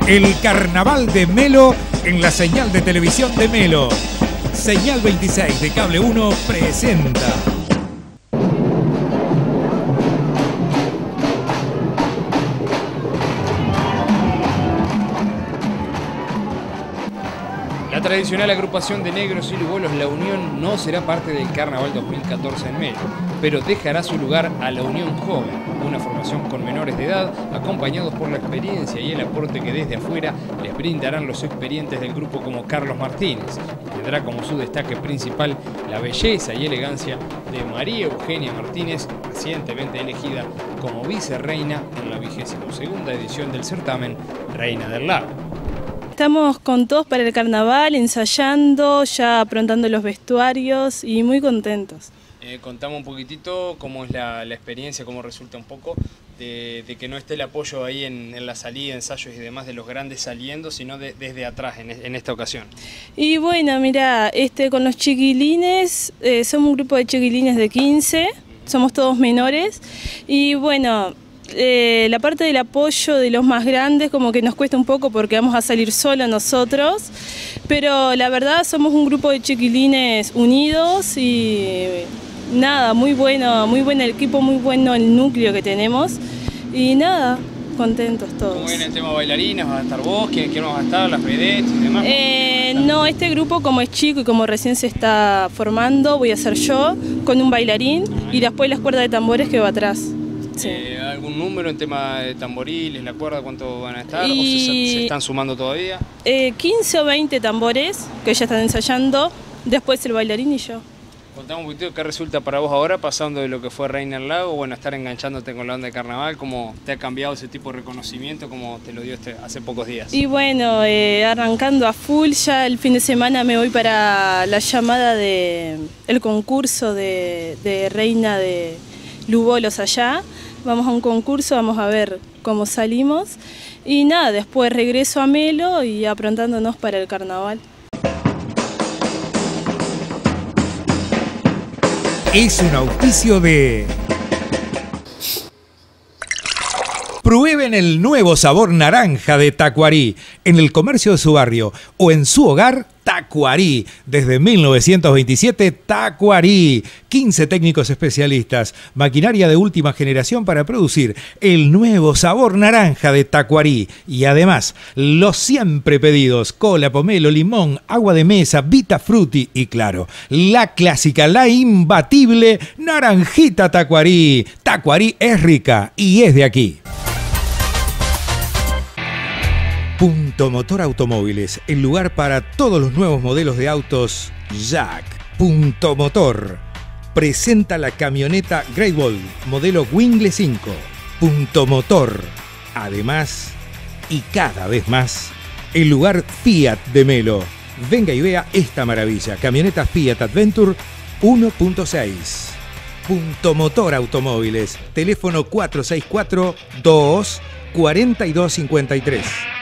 El Carnaval de Melo en la señal de televisión de Melo. Señal 26 de Cable 1 presenta. La tradicional agrupación de negros y lugolos La Unión no será parte del Carnaval 2014 en Melo, pero dejará su lugar a La Unión Joven, una formación con menores de edad, acompañados por la experiencia y el aporte que desde afuera les brindarán los experientes del grupo como Carlos Martínez. Tendrá como su destaque principal la belleza y elegancia de María Eugenia Martínez, recientemente elegida como vicerreina en la 22ª edición del certamen Reina del Lago. Estamos con todos para el carnaval, ensayando, ya aprontando los vestuarios y muy contentos. Contame un poquitito cómo es la experiencia, cómo resulta un poco de que no esté el apoyo ahí en la salida, ensayos y demás de los grandes saliendo, sino desde atrás en esta ocasión. Y bueno, mira, con los chiquilines, somos un grupo de chiquilines de 15, somos todos menores y bueno, la parte del apoyo de los más grandes como que nos cuesta un poco porque vamos a salir solos nosotros, pero la verdad somos un grupo de chiquilines unidos y nada, muy buen el equipo, muy bueno el núcleo que tenemos y nada, contentos todos. ¿Cómo viene el tema bailarines? ¿Vas a estar vos? ¿Quién vas a estar? ¿Las vedettes y demás? No, este grupo como es chico y como recién se está formando, voy a ser yo con un bailarín y después las cuerdas de tambores que va atrás. Sí. ¿Algún número en tema de tamboriles, la cuerda, cuánto van a estar? ¿O se están sumando todavía? 15 o 20 tambores que ya están ensayando, después el bailarín y yo. Contame un poquito qué resulta para vos ahora, pasando de lo que fue Reina del Lago, bueno, estar enganchándote con la onda de carnaval, cómo te ha cambiado ese tipo de reconocimiento, como te lo dio hace pocos días. Y bueno, arrancando a full, ya el fin de semana me voy para la llamada del concurso de Reina de Lugolos allá. Vamos a un concurso, vamos a ver cómo salimos y nada, después regreso a Melo y aprontándonos para el carnaval. Es un auspicio de... Prueben el nuevo sabor naranja de Tacuarí en el comercio de su barrio o en su hogar. Tacuarí, desde 1927, Tacuarí. 15 técnicos especialistas, maquinaria de última generación para producir el nuevo sabor naranja de Tacuarí. Y además, los siempre pedidos, cola, pomelo, limón, agua de mesa, Vita Frutti y claro, la clásica, la imbatible naranjita Tacuarí. Tacuarí es rica y es de aquí. Punto Motor Automóviles, el lugar para todos los nuevos modelos de autos Jack. Punto Motor presenta la camioneta Great Wall, modelo Wingle 5. Punto Motor. Además, y cada vez más, el lugar Fiat de Melo. Venga y vea esta maravilla, camioneta Fiat Adventure 1.6. Punto Motor Automóviles, teléfono 464-2 4253.